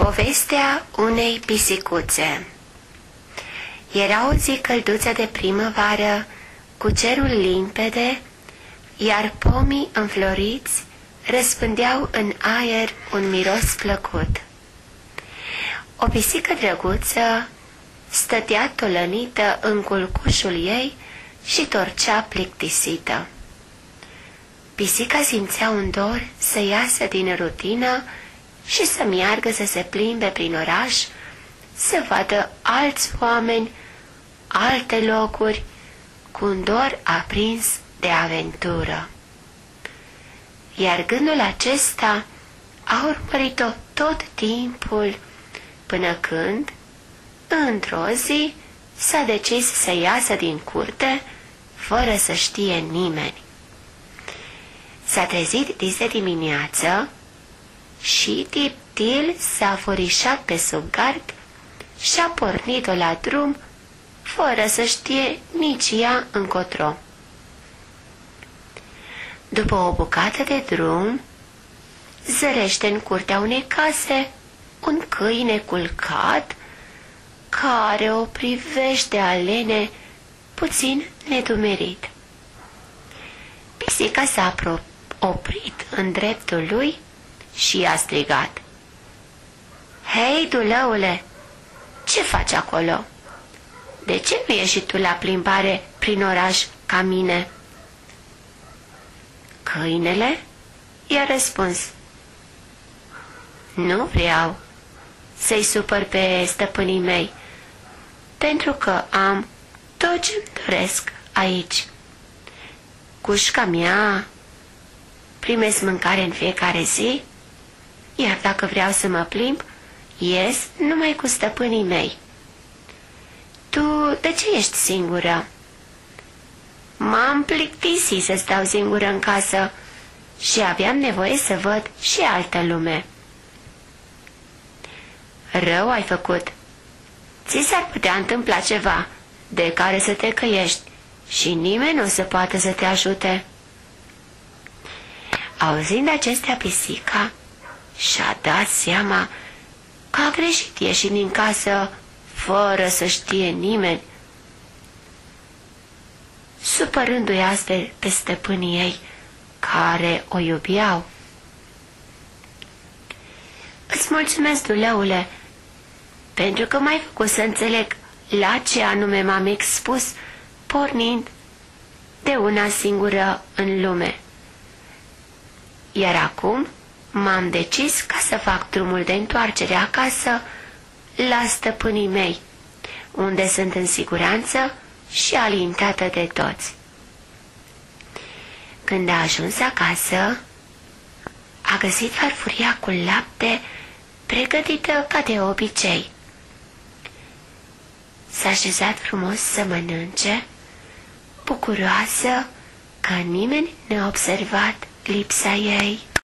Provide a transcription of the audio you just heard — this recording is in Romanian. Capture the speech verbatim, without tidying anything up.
Povestea unei pisicuțe. Era o zi călduță de primăvară, cu cerul limpede, iar pomii înfloriți răspândeau în aer un miros plăcut. O pisică drăguță stătea tolănită în culcușul ei și torcea plictisită. Pisica simțea un dor să iasă din rutină și să meargă să se plimbe prin oraș, să vadă alți oameni, alte locuri, cu un dor aprins de aventură. Iar gândul acesta a urmărit-o tot timpul, până când, într-o zi, s-a decis să iasă din curte, fără să știe nimeni. S-a trezit dis de dimineață și Tiptil s-a furișat pe sub gard și a pornit-o la drum, fără să știe nici ea încotro. După o bucată de drum, zărește în curtea unei case un câine culcat, care o privește alene, puțin nedumerit. Pisica s-a oprit în dreptul lui și a strigat: „Hei, dulăule, ce faci acolo? De ce nu ieși tu la plimbare prin oraș ca mine?” Câinele i-a răspuns: „Nu vreau să-i supăr pe stăpânii mei, pentru că am tot ce-mi doresc aici. Cușca mea, primesc mâncare în fiecare zi, iar dacă vreau să mă plimb, ies numai cu stăpânii mei. Tu de ce ești singură?” „M-am plictisit să stau singură în casă și aveam nevoie să văd și altă lume.” „Rău ai făcut. Ți s-ar putea întâmpla ceva de care să te căiești și nimeni nu o să poată să te ajute.” Auzind acestea, pisica și-a dat seama că a greșit ieșind din casă fără să știe nimeni, supărându-i astfel pe stăpânii ei, care o iubeau. „Îți mulțumesc, dulăule, pentru că m-ai făcut să înțeleg la ce anume m-am expus, pornind de una singură în lume. Iar acum m-am decis ca să fac drumul de întoarcere acasă la stăpânii mei, unde sunt în siguranță și alintată de toți.” Când a ajuns acasă, a găsit farfuria cu lapte pregătită ca de obicei. S-a așezat frumos să mănânce, bucuroasă că nimeni n-a observat lipsa ei.